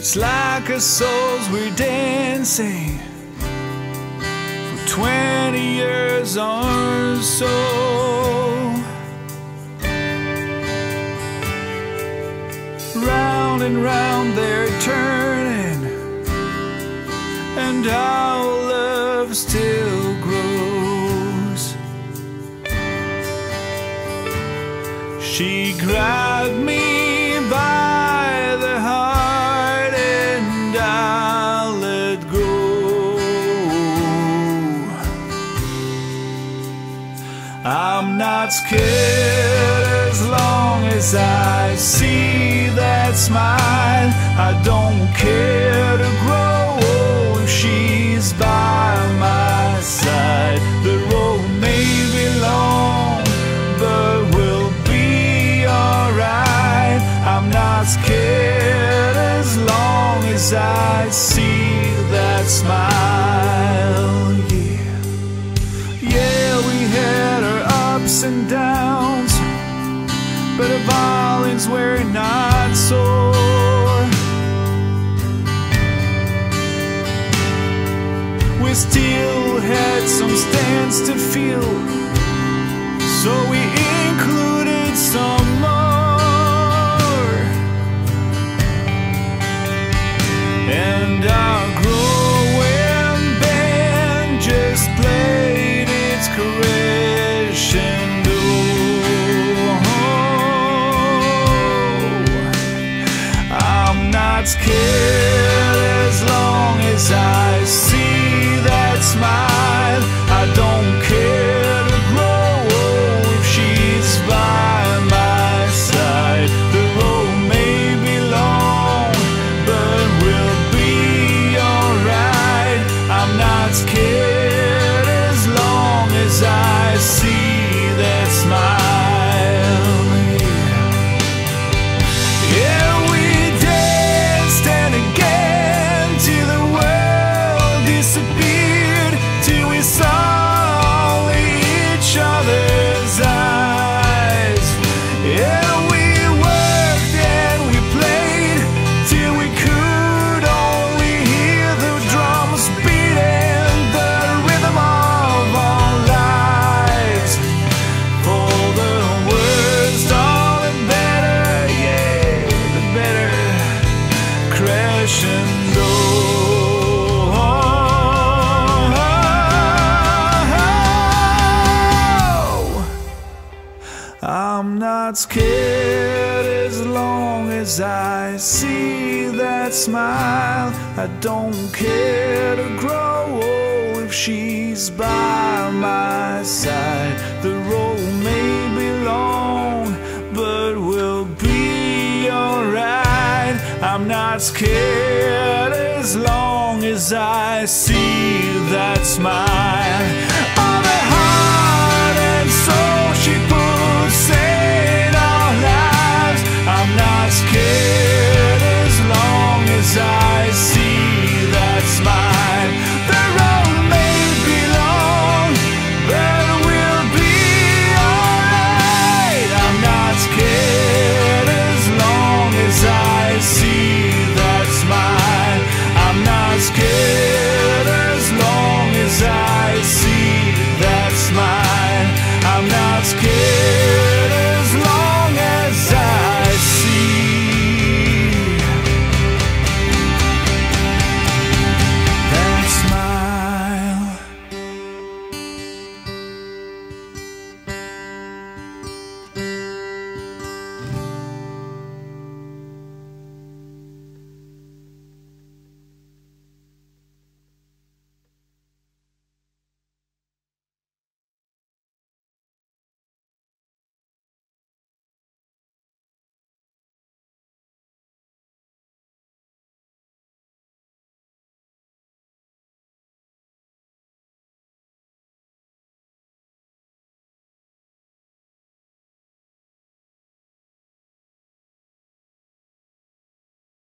It's like our souls were dancing for 20 years or so. Round and round they're turning, and our love still grows. She grabbed me by the heart and I let go. I'm not scared as long as I see that smile. I don't care to grow old if she's by my side. The road may be long, but we'll be alright. I'm not scared as long as I see that smile. Yeah, we had our ups and downs, but our violins were not sore. We still had some stands to fill, so we included some more. And our growing band just played its crescendo. I'm not scared as long as I see that smile. I don't care to grow old if she's by my side. The road may be long, but we'll be alright. I'm not scared as long as I see that smile. I'm not scared as long as I see that smile. I don't care to grow old if she's by my side. The road may be long, but we'll be alright. I'm not scared as long as I see that smile.